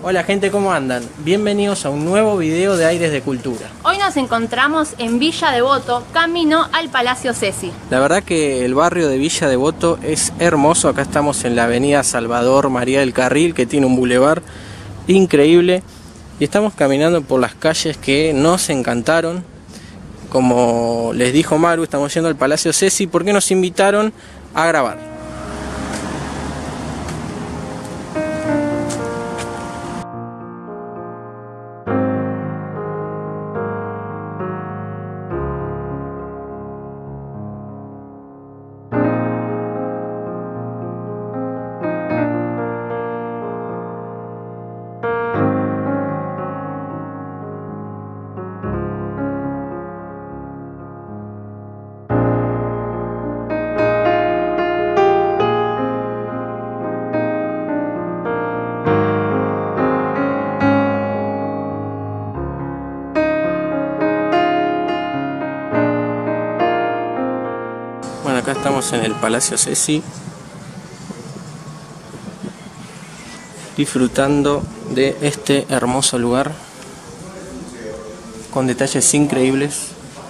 Hola gente, ¿cómo andan? Bienvenidos a un nuevo video de Aires de Cultura. Hoy nos encontramos en Villa Devoto, camino al Palacio Ceci. La verdad que el barrio de Villa Devoto es hermoso. Acá estamos en la avenida Salvador María del Carril, que tiene un bulevar increíble. Y estamos caminando por las calles que nos encantaron. Como les dijo Maru, estamos yendo al Palacio Ceci porque nos invitaron a grabar. Bueno, acá estamos en el Palacio Ceci, disfrutando de este hermoso lugar con detalles increíbles.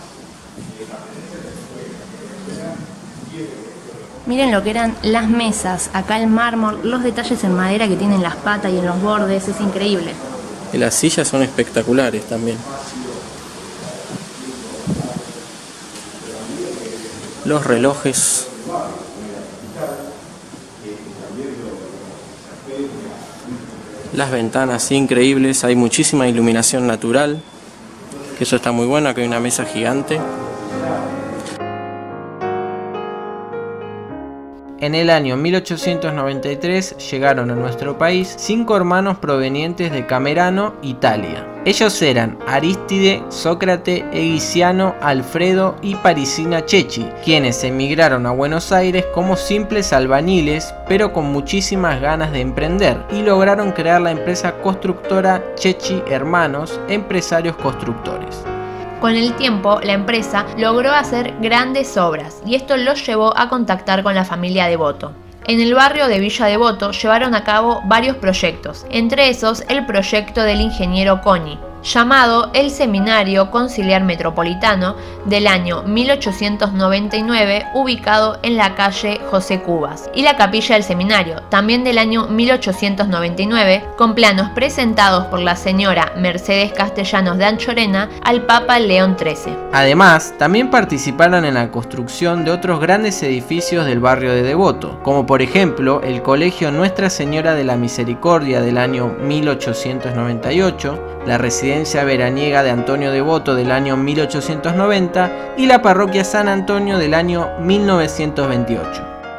Miren lo que eran las mesas, acá el mármol, los detalles en madera que tienen las patas y en los bordes, es increíble. Y las sillas son espectaculares también. Los relojes. Las ventanas increíbles, hay muchísima iluminación natural, que eso está muy bueno. Acá hay una mesa gigante. En el año 1893 llegaron a nuestro país 5 hermanos provenientes de Camerano, Italia. Ellos eran Aristide, Sócrate, Egiciano, Alfredo y Parisina Cecchi, quienes emigraron a Buenos Aires como simples albañiles, pero con muchísimas ganas de emprender, y lograron crear la empresa constructora Cecchi Hermanos, empresarios constructores. Con el tiempo, la empresa logró hacer grandes obras y esto los llevó a contactar con la familia Devoto. En el barrio de Villa Devoto llevaron a cabo varios proyectos, entre esos el proyecto del ingeniero Coni, llamado el Seminario Conciliar Metropolitano del año 1899, ubicado en la calle José Cubas, y la Capilla del Seminario, también del año 1899, con planos presentados por la señora Mercedes Castellanos de Anchorena al Papa León XIII. Además, también participaron en la construcción de otros grandes edificios del barrio de Devoto, como por ejemplo el Colegio Nuestra Señora de la Misericordia del año 1898, la residencia veraniega de Antonio Devoto del año 1890 y la parroquia San Antonio del año 1928.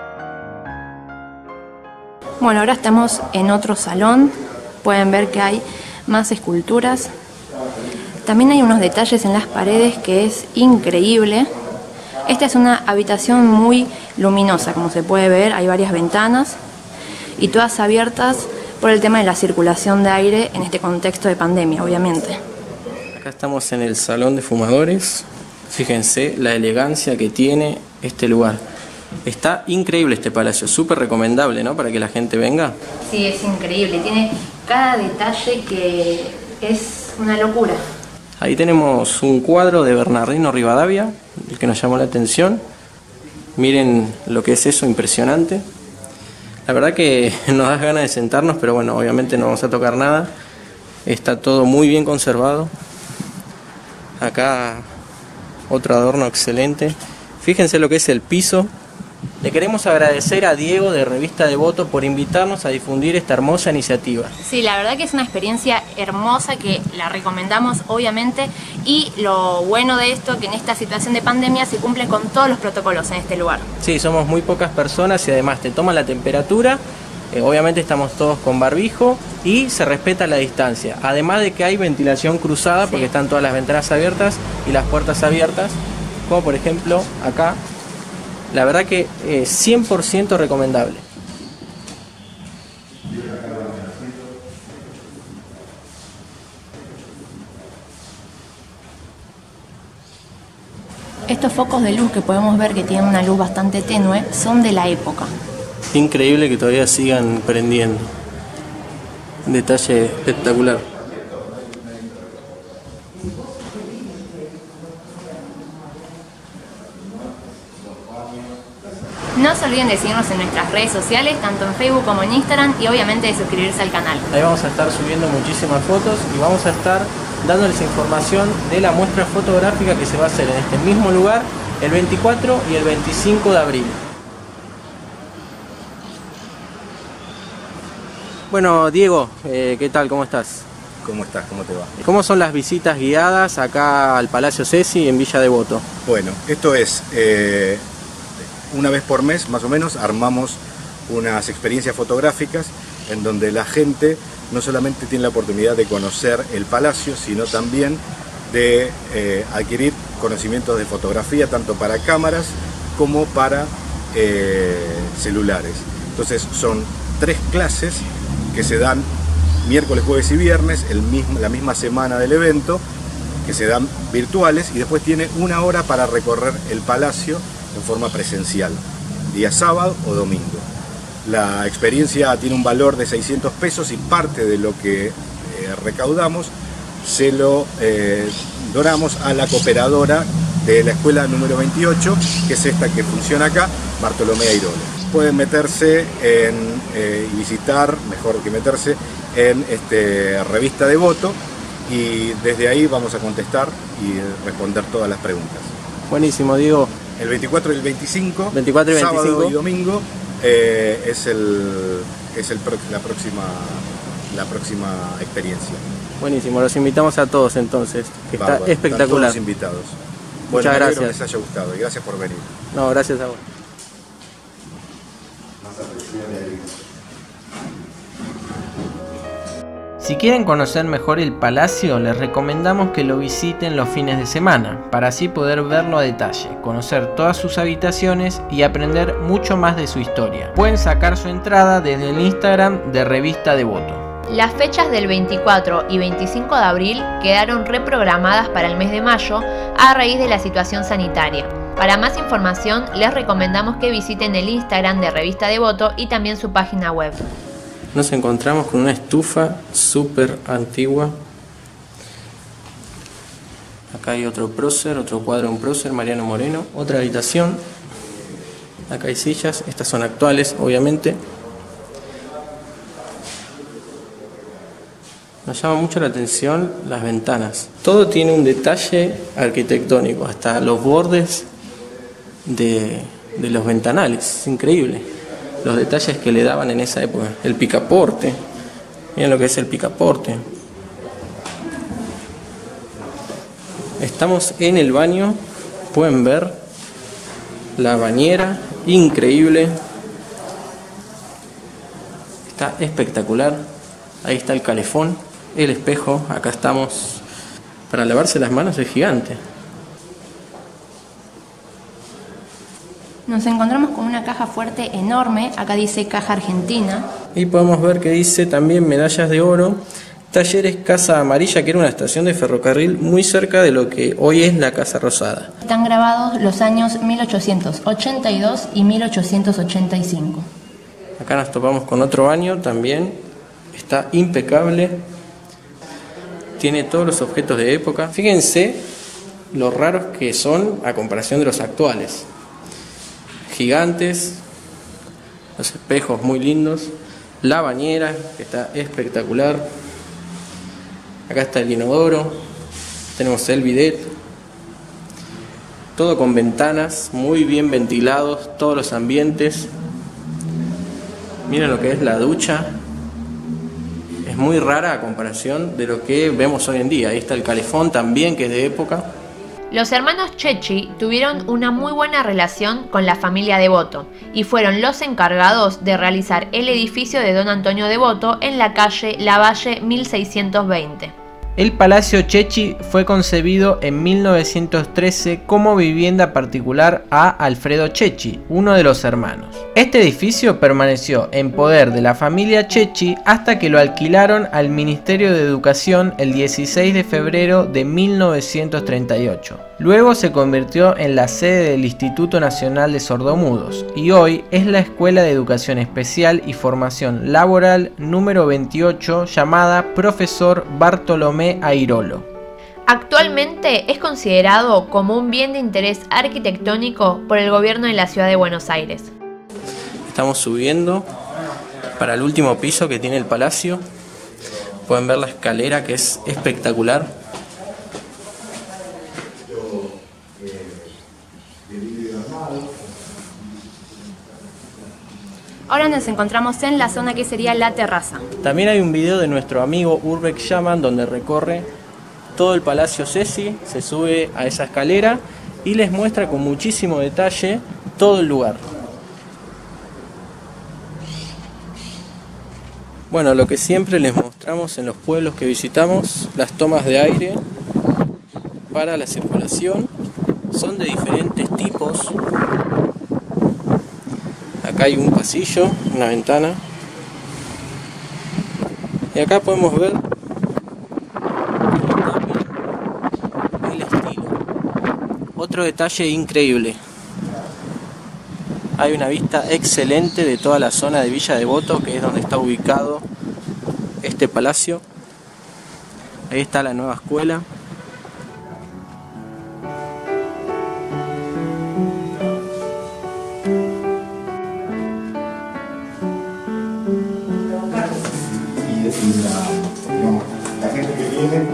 Bueno, ahora estamos en otro salón, pueden ver que hay más esculturas. También hay unos detalles en las paredes que es increíble. Esta es una habitación muy luminosa, como se puede ver, hay varias ventanas y todas abiertas por el tema de la circulación de aire en este contexto de pandemia, obviamente. Acá estamos en el salón de fumadores. Fíjense la elegancia que tiene este lugar. Está increíble este palacio, súper recomendable, ¿no? Para que la gente venga. Sí, es increíble, tiene cada detalle que es una locura. Ahí tenemos un cuadro de Bernardino Rivadavia, el que nos llamó la atención. Miren lo que es eso, impresionante. La verdad que nos da ganas de sentarnos, pero bueno, obviamente no vamos a tocar nada. Está todo muy bien conservado. Acá otro adorno excelente. Fíjense lo que es el piso. Le queremos agradecer a Diego de Revista Devoto por invitarnos a difundir esta hermosa iniciativa. Sí, la verdad que es una experiencia hermosa que la recomendamos obviamente, y lo bueno de esto que en esta situación de pandemia se cumplen con todos los protocolos en este lugar. Sí, somos muy pocas personas y además te toman la temperatura, obviamente estamos todos con barbijo y se respeta la distancia. Además de que hay ventilación cruzada, porque están todas las ventanas abiertas y las puertas abiertas, como por ejemplo acá. La verdad que 100% recomendable. Estos focos de luz que podemos ver que tienen una luz bastante tenue son de la época. Increíble que todavía sigan prendiendo. Detalle espectacular. No se olviden de seguirnos en nuestras redes sociales, tanto en Facebook como en Instagram, y obviamente de suscribirse al canal. Ahí vamos a estar subiendo muchísimas fotos y vamos a estar dándoles información de la muestra fotográfica que se va a hacer en este mismo lugar el 24 y el 25 de abril. Bueno, Diego, ¿qué tal? ¿Cómo estás? ¿Cómo estás? ¿Cómo te va? ¿Cómo son las visitas guiadas acá al Palacio Ceci en Villa Devoto? Bueno, esto es una vez por mes, más o menos, armamos unas experiencias fotográficas en donde la gente no solamente tiene la oportunidad de conocer el palacio, sino también de adquirir conocimientos de fotografía, tanto para cámaras como para celulares. Entonces son 3 clases que se dan miércoles, jueves y viernes, la misma semana del evento, que se dan virtuales, y después tiene 1 hora para recorrer el palacio en forma presencial, día sábado o domingo. La experiencia tiene un valor de 600 pesos y parte de lo que recaudamos se lo donamos a la cooperadora de la escuela número 28, que es esta que funciona acá, Bartolomé Airole. Pueden meterse y visitar, mejor que meterse, en Revista Devoto, y desde ahí vamos a contestar y responder todas las preguntas. Buenísimo, Diego. El 24 y el 25, 24 y 25. Sábado y domingo, es la próxima experiencia. Buenísimo, los invitamos a todos entonces, que está espectacular. Están todos invitados. Bueno, muchas gracias. Que les haya gustado y gracias por venir. No, gracias a vos. Si quieren conocer mejor el palacio, les recomendamos que lo visiten los fines de semana, para así poder verlo a detalle, conocer todas sus habitaciones y aprender mucho más de su historia. Pueden sacar su entrada desde el Instagram de Revista Devoto. Las fechas del 24 y 25 de abril quedaron reprogramadas para el mes de mayo a raíz de la situación sanitaria. Para más información, les recomendamos que visiten el Instagram de Revista Devoto y también su página web. Nos encontramos con una estufa súper antigua. Acá hay otro prócer, otro cuadro de un prócer, Mariano Moreno. Otra habitación. Acá hay sillas, estas son actuales, obviamente. Nos llama mucho la atención las ventanas. Todo tiene un detalle arquitectónico, hasta los bordes de los ventanales. Es increíble los detalles que le daban en esa época. El picaporte, miren lo que es el picaporte. Estamos en el baño, pueden ver la bañera, increíble. Está espectacular. Ahí está el calefón, el espejo, acá estamos. Para lavarse las manos es gigante. Nos encontramos con una caja fuerte enorme, acá dice Caja Argentina. Y podemos ver que dice también medallas de oro, Talleres Casa Amarilla, que era una estación de ferrocarril muy cerca de lo que hoy es la Casa Rosada. Están grabados los años 1882 y 1885. Acá nos topamos con otro baño también, está impecable, tiene todos los objetos de época. Fíjense lo raros que son a comparación de los actuales. Gigantes, los espejos muy lindos, la bañera que está espectacular, acá está el inodoro, tenemos el bidet, todo con ventanas muy bien ventilados, todos los ambientes. Miren lo que es la ducha, es muy rara a comparación de lo que vemos hoy en día. Ahí está el calefón también, que es de época. Los hermanos Cecchi tuvieron una muy buena relación con la familia Devoto y fueron los encargados de realizar el edificio de Don Antonio Devoto en la calle Lavalle 1620. El Palacio Cecchi fue concebido en 1913 como vivienda particular a Alfredo Cecchi, uno de los hermanos. Este edificio permaneció en poder de la familia Cecchi hasta que lo alquilaron al Ministerio de Educación el 16 de febrero de 1938. Luego se convirtió en la sede del Instituto Nacional de Sordomudos y hoy es la Escuela de Educación Especial y Formación Laboral número 28 llamada Profesor Bartolomé Airolo. Actualmente es considerado como un bien de interés arquitectónico por el gobierno de la ciudad de Buenos Aires. Estamos subiendo para el último piso que tiene el palacio. Pueden ver la escalera que es espectacular. Ahora nos encontramos en la zona que sería la terraza. También hay un video de nuestro amigo Urbex Yaman donde recorre todo el Palacio Ceci, se sube a esa escalera y les muestra con muchísimo detalle todo el lugar. Bueno, lo que siempre les mostramos en los pueblos que visitamos, las tomas de aire para la circulación son de diferentes tipos. Acá hay un pasillo, una ventana. Y acá podemos ver el estilo. Otro detalle increíble. Hay una vista excelente de toda la zona de Villa Devoto, que es donde está ubicado este palacio. Ahí está la nueva escuela. La gente que viene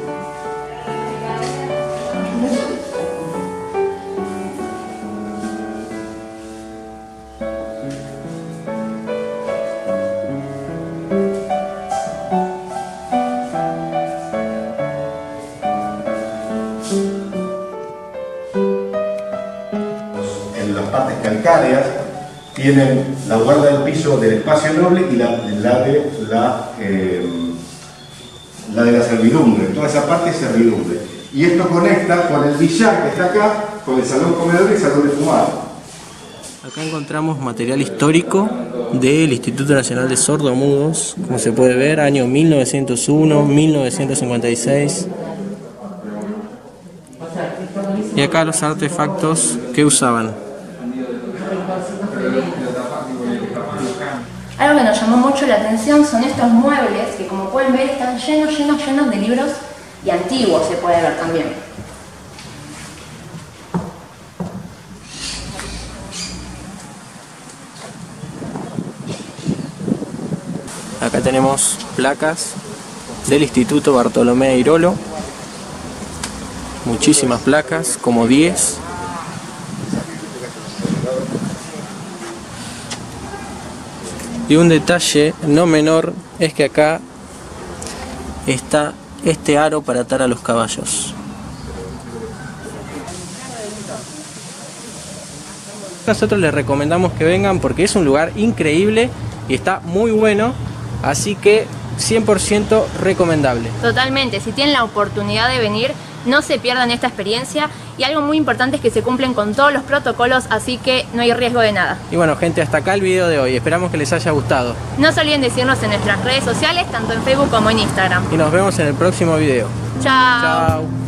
en las partes calcáreas tienen la guarda del piso del espacio noble y la de la servidumbre. Toda esa parte es servidumbre. Y esto conecta con el billar que está acá, con el salón comedor y el salón de fumar. Acá encontramos material histórico del Instituto Nacional de Sordomudos, como se puede ver, año 1901, 1956. Y acá los artefactos que usaban. Algo que nos llamó mucho la atención son estos muebles que, como pueden ver, están llenos de libros y antiguos, se puede ver también. Acá tenemos placas del Instituto Bartolomé Airolo. Muchísimas placas, como 10. Y un detalle no menor es que acá está este aro para atar a los caballos. Nosotros les recomendamos que vengan porque es un lugar increíble y está muy bueno, así que 100% recomendable. Totalmente, si tienen la oportunidad de venir, no se pierdan esta experiencia, y algo muy importante es que se cumplen con todos los protocolos, así que no hay riesgo de nada. Y bueno, gente, hasta acá el video de hoy, esperamos que les haya gustado. No se olviden de seguirnos en nuestras redes sociales, tanto en Facebook como en Instagram. Y nos vemos en el próximo video. Chao. Chao.